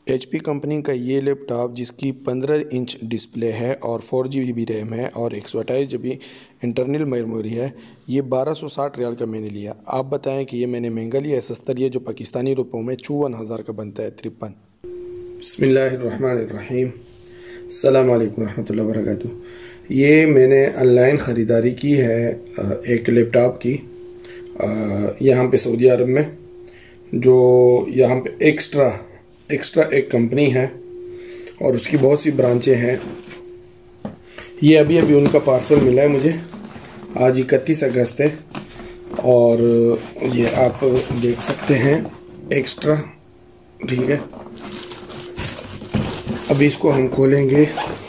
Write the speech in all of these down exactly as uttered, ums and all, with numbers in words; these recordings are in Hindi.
एच पी कंपनी का ये लैपटॉप जिसकी पंद्रह इंच डिस्प्ले है और फोर जी बी रैम है और एक सौ अट्ठाईस जी बी इंटरनल मेमोरी है, ये बारह सौ साठ रियाल का मैंने लिया। आप बताएं कि ये मैंने महंगा लिया है सस्ता लिया, जो पाकिस्तानी रुपयों में चौवन हज़ार का बनता है, तिरपन। बिस्मिल्लाहिर्रहमानिर्रहीम, अस्सलाम वालेकुम रहमतुल्लाहि व बरकातुहू। ये मैंने ऑनलाइन ख़रीदारी की है एक लैपटॉप की, यहाँ पे सऊदी अरब में, जो यहाँ पे एक्स्ट्रा एक्स्ट्रा एक कंपनी है और उसकी बहुत सी ब्रांचें हैं। ये अभी अभी उनका पार्सल मिला है मुझे, आज इकतीस अगस्त है और ये आप देख सकते हैं एक्स्ट्रा, ठीक है। अभी इसको हम खोलेंगे,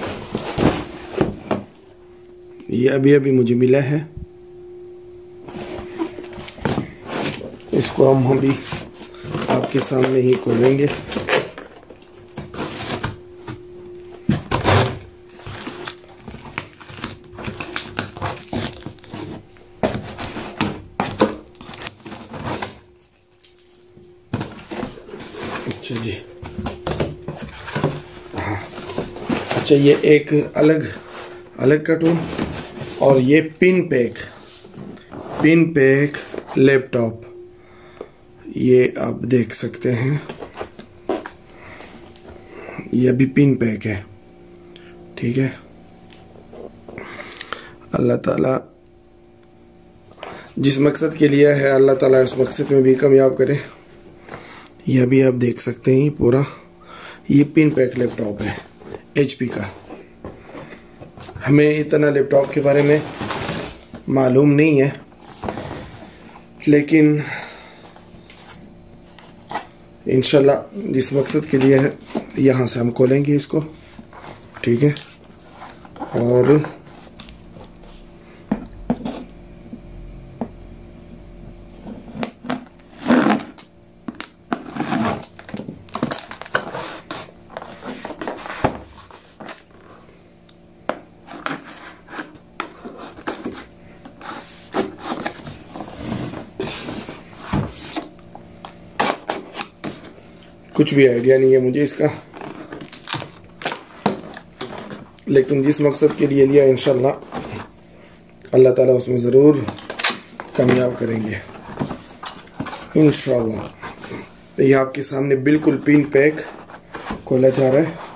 ये अभी अभी मुझे मिला है। इसको हम अभी आपके सामने ही खोलेंगे। अच्छा जी, हाँ, अच्छा, ये एक अलग अलग कार्टून और ये pin pack pin pack laptop, ये आप देख सकते हैं, ये अभी पिन पैक है, ठीक है। अल्लाह ताला जिस मकसद के लिए है, अल्लाह ताला उस मकसद में भी कामयाब करे। ये अभी आप देख सकते हैं पूरा, ये पिन पैक लैपटॉप है एचपी का। हमें इतना लैपटॉप के बारे में मालूम नहीं है, लेकिन इंशाल्लाह जिस मकसद के लिए है, यहाँ से हम खोलेंगे इसको, ठीक है। और कुछ भी आइडिया नहीं है मुझे इसका, लेकिन जिस मकसद के लिए लिया इंशाल्लाह अल्लाह ताला उसमें ज़रूर कामयाब करेंगे इंशाल्लाह। ये आपके सामने बिल्कुल पिन पैक खोला जा रहा है,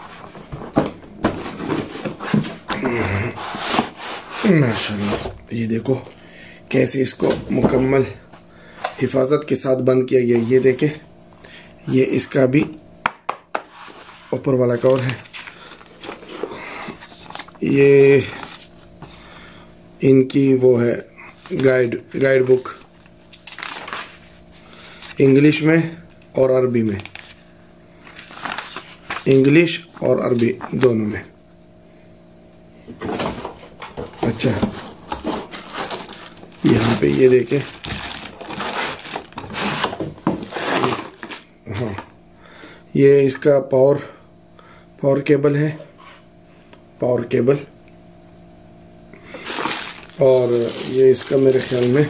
माशाल्लाह। ये देखो कैसे इसको मुकम्मल हिफाजत के साथ बंद किया गया। ये देखे, ये इसका भी ऊपर वाला कवर है। ये इनकी वो है गाइड गाइड बुक, इंग्लिश में और अरबी में, इंग्लिश और अरबी दोनों में। अच्छा, यहाँ पे ये देखे, हाँ, ये इसका पावर पावर केबल है, पावर केबल, और ये इसका मेरे ख्याल में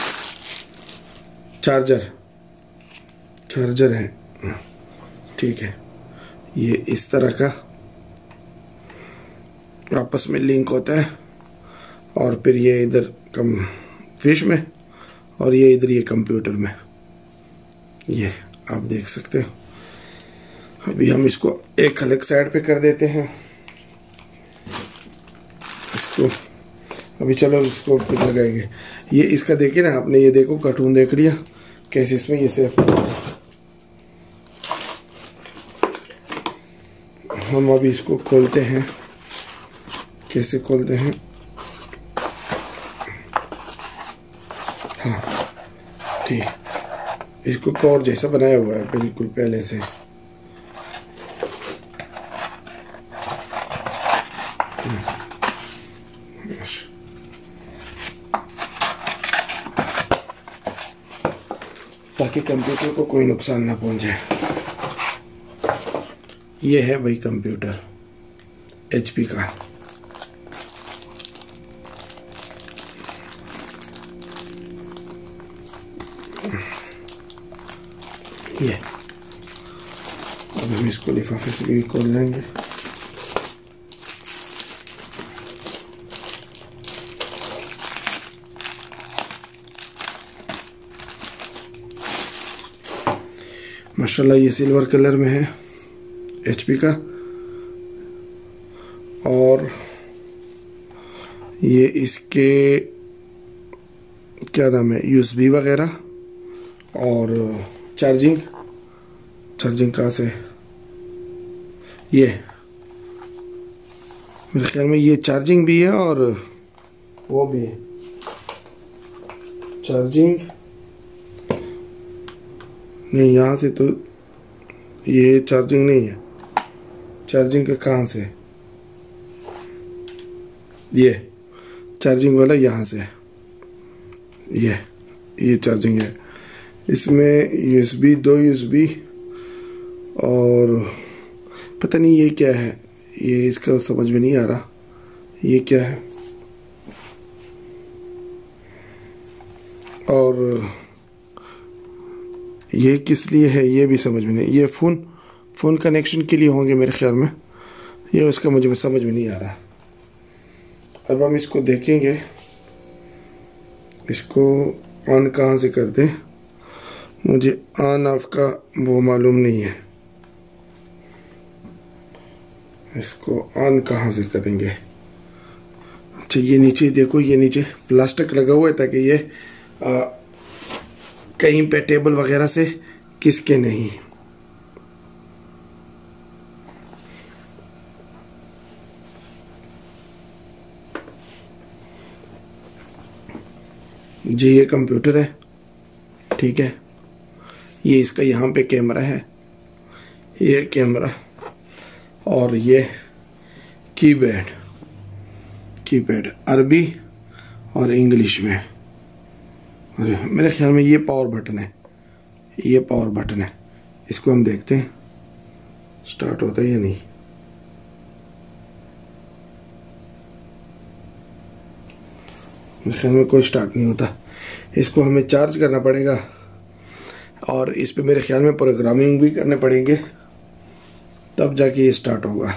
चार्जर चार्जर है, ठीक है। ये इस तरह का आपस में लिंक होता है, और फिर ये इधर कम फिश में और ये इधर ये कंप्यूटर में, ये आप देख सकते हो। अभी हम इसको एक अलग साइड पे कर देते हैं इसको। अभी चलो इसको फिर लगाएंगे। ये इसका देखिए ना आपने, ये देखो कार्टून देख लिया कैसे इसमें ये सेफ। हम अभी इसको खोलते हैं, कैसे खोलते हैं, हाँ ठीक, इसको कवर जैसा बनाया हुआ है बिल्कुल पहले से। ताकि कंप्यूटर को कोई नुकसान ना पहुंचे। ये है भाई कंप्यूटर एचपी का। ये अब हम इसको लिफाफे से भी खोल लेंगे। माशाल्लाह ये सिल्वर कलर में है, एचपी का, और ये इसके क्या नाम है, यूएसबी वगैरह, और चार्जिंग चार्जिंग कहाँ से, ये मेरे ख्याल में ये चार्जिंग भी है और वो भी है। चार्जिंग नहीं, यहाँ से तो ये चार्जिंग नहीं है। चार्जिंग का कहाँ से, ये चार्जिंग वाला यहाँ से, ये ये चार्जिंग है। इसमें यूएसबी, दो यूएसबी, और पता नहीं ये क्या है, ये इसका समझ में नहीं आ रहा ये क्या है। और ये किस लिए है ये भी समझ में नहीं, ये फ़ोन फ़ोन कनेक्शन के लिए होंगे मेरे ख्याल में, ये उसका मुझे समझ में नहीं आ रहा। अब हम इसको देखेंगे, इसको ऑन कहाँ से कर दें, मुझे ऑन ऑफ का वो मालूम नहीं है। इसको ऑन कहाँ से करेंगे। अच्छा ये नीचे देखो, ये नीचे प्लास्टिक लगा हुआ है ताकि ये आ, कहीं पे टेबल वगैरह से किसके नहीं। जी ये कंप्यूटर है, ठीक है। ये इसका यहाँ पे कैमरा है, ये कैमरा, और ये कीपैड कीपैड अरबी और इंग्लिश में। मेरे ख्याल में ये पावर बटन है, ये पावर बटन है। इसको हम देखते हैं स्टार्ट होता है या नहीं। मेरे ख्याल में कोई स्टार्ट नहीं होता। इसको हमें चार्ज करना पड़ेगा और इस पे मेरे ख्याल में प्रोग्रामिंग भी करने पड़ेंगे, तब जाके ये स्टार्ट होगा,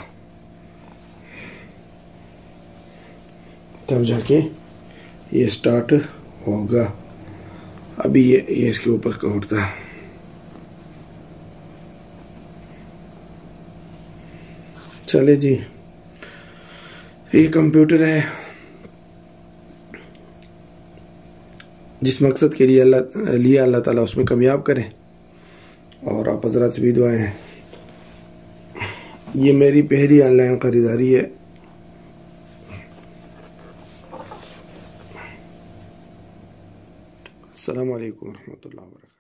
तब जाके ये स्टार्ट होगा। अभी ये ये इसके ऊपर का उठता है। चले जी, ये कंप्यूटर है, जिस मकसद के लिए अल्लाह लिए अल्लाह ताला उसमें कामयाब करें, और आप हज़रात से भी दुआएं हैं। ये मेरी पहली ऑनलाइन ख़रीदारी है। अस्सलामु अलैकुम रहमतुल्लाहि व बरकातहू।